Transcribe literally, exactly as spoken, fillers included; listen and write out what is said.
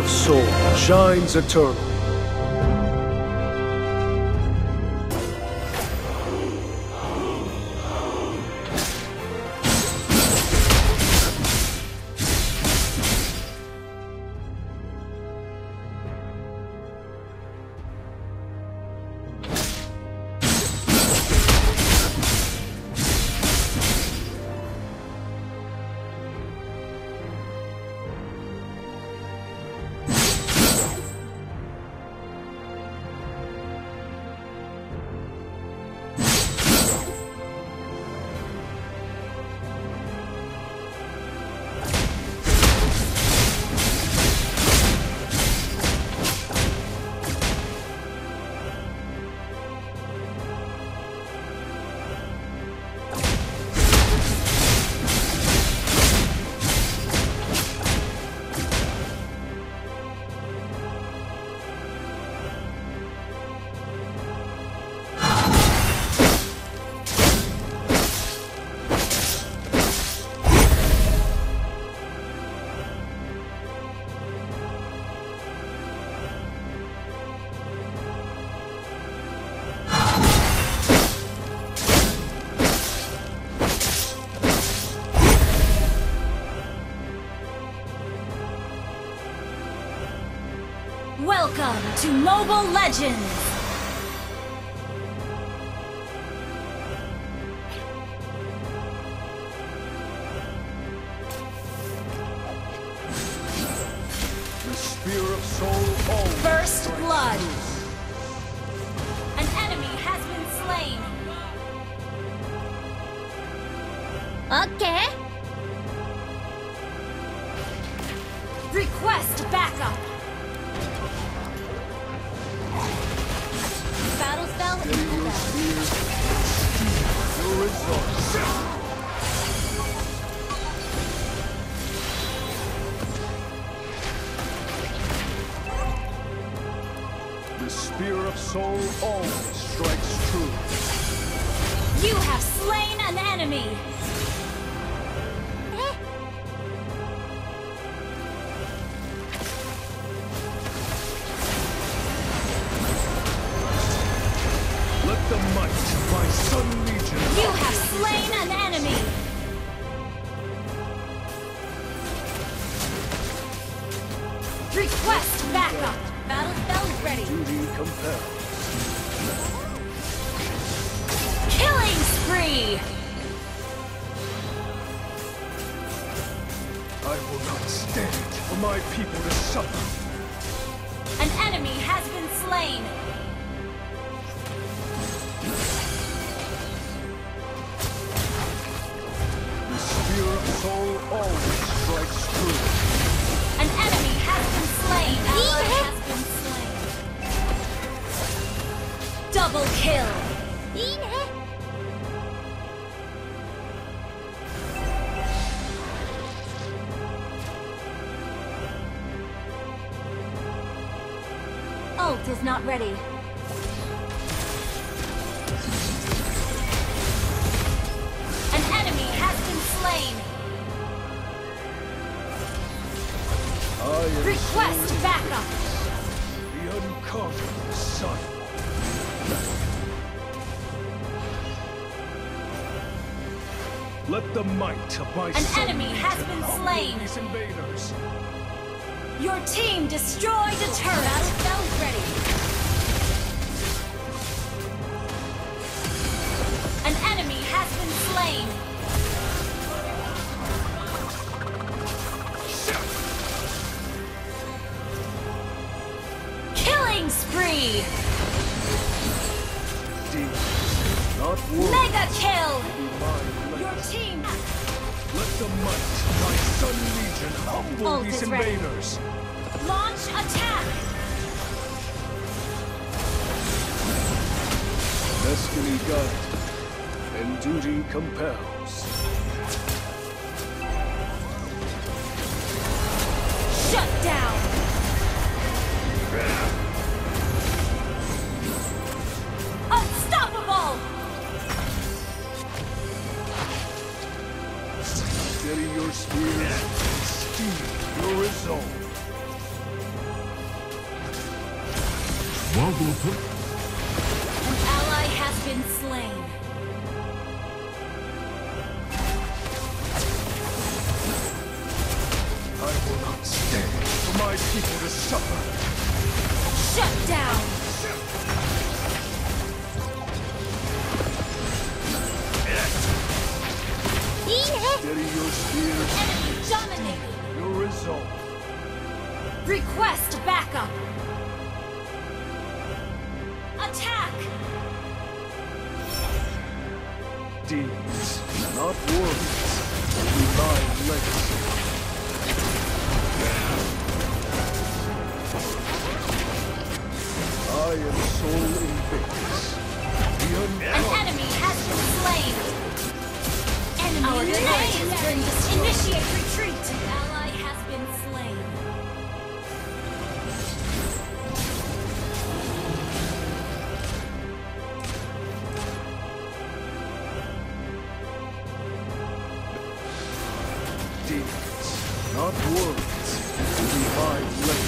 of soul shines eternal. Welcome to Mobile Legends! The spear of soul always First strikes blood! true. An enemy has been slain! Okay. Request backup! Battle spell Steady your inbound. spears, your results. The spear of soul always strikes true. You have slain an enemy! Let the might of my Sun Legion. You have slain an enemy! Request backup! Battle spell is ready. Duty compels. Killing spree! I will not stand for my people to suffer. An enemy has been slain! The spear of soul always strikes true. An enemy has been slain! Ally has been slain! Double kill! いいね。 Ult is not ready. An enemy has been slain! I am Request backup! the unconquered sun. Let the might of my An Sun enemy Legion has been humble slain. these invaders. Your team destroyed a turret! Battle spell is ready. An enemy has been slain! Killing spree! Demons, not words, Mega kill! be mine Your less. team... Let the might of my Sun Legion humble Ult these is ready. invaders. Launch attack! Destiny guides and duty compels. Shut down! Unstoppable! Steady your spears, steal your resolve. buldum. An ally has been slain. I will not stand for my people to suffer. Shut down! Steady your spears. Enemy dominated! Your resolve. Request backup! Attack! Deeds, not words, will be my legacy. I am Soul Invictus. The An unconquered. enemy has been slain! Enemy Our defenses been destroyed. Initiate retreat! An ally has been slain. Deeds, not words, will be my legacy.